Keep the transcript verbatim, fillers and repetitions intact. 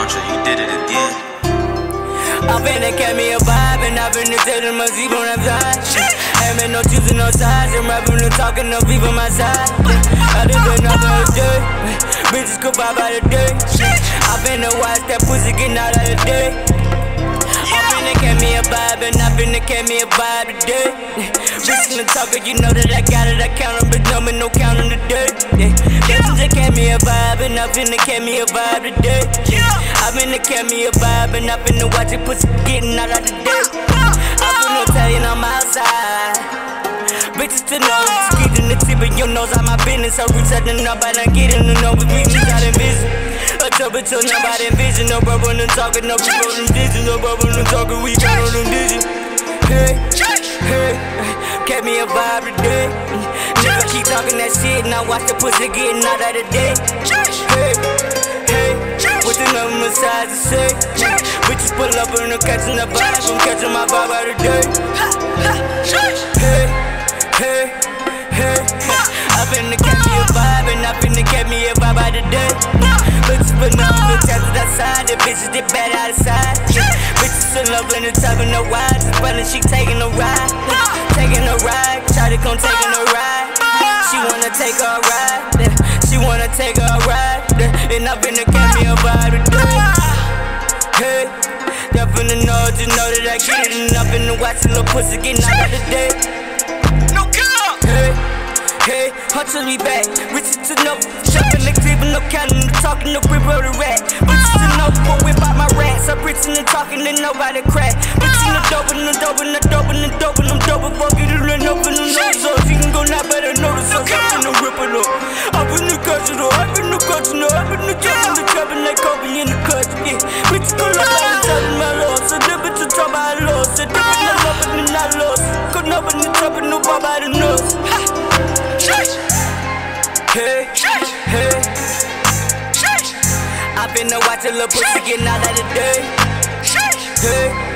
Contra, you did it again. I'm finna get me a vibe and I'm finna tell them my sleep on that side. Ain't been no choosing no sides, I'm rapping and talking no beef on my side. I did been up all day, bitches go by by the day. I finna watch that pussy getting out of the day. I'm finna get me a vibe and I'm finna get me a vibe today. Bitch in the talker, you know that I got it, I count them, but no man no counting the day. Bitch just get me a vibe and I'm finna get me a vibe today. I'm finna get me a vibe and I'm finna watch it pussy getting out of the day. I'm finna tell you I'm outside. Bitches to know, keep in the tip of your nose out my business. So reach out to nobody, I'm getting to know, but we just got envision. A trouble till nobody envision. No bubble, no talking, no people, no digits. No bubble, no talking, we got on them digits. Hey, hey, get me a vibe today. Nigga keep talking that shit and I watch the pussy getting out of the day. Hey, hey, with the number size to say. Bitches pull up and I'm catching the vibe, I'm catching my vibe out of the day. Hey, hey, hey, I finna get me a vibe and I finna get me a vibe out of the day. Bitches put no bitch out to that side, the bitches did bad outside. Bitches in love and it's talking no wide, just running, she taking a ride. Taking a ride, try to come taking a ride. She wanna take her a ride, she wanna take her a ride. And I finna get me a vibe today. Hey, y'all finna know, just know that I get it. And I finna watch a little pussy getting out of the day. No cap. Hey, hey, hunter me back, riches to know. Jumping the clip and no counting, no talking, no grip of the rat. Riches to know, but whip out my rats. I'm rich and talking and nobody crack. Rich in the dope and the dope and the dope and the dope and I'm dope and fucking it and open the nose. So she can go now, better notice us. I'm finna rip it up. I'm finna catch it up, I'm finna catch it up. I'm finna jump in the trap and they Kobe in the cut. Yeah, bitches go love and telling my loss. So them bitches talk about I lost. So them bitches love and I lost. Cause nobody trapping no bar by the nose. Hey, hey, I finna watch a little pussy getting out of the day. Hey.